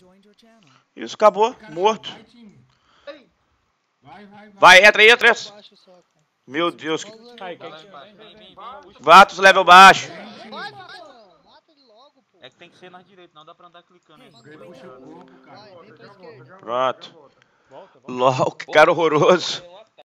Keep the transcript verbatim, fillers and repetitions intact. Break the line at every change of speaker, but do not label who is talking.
Isso, acabou. Morto. Vai, entra aí, entra. Meu Deus. Que... Vatos level baixo.
É que tem que ser na direita, não dá pra andar clicando.
Pronto. LOL, que cara horroroso.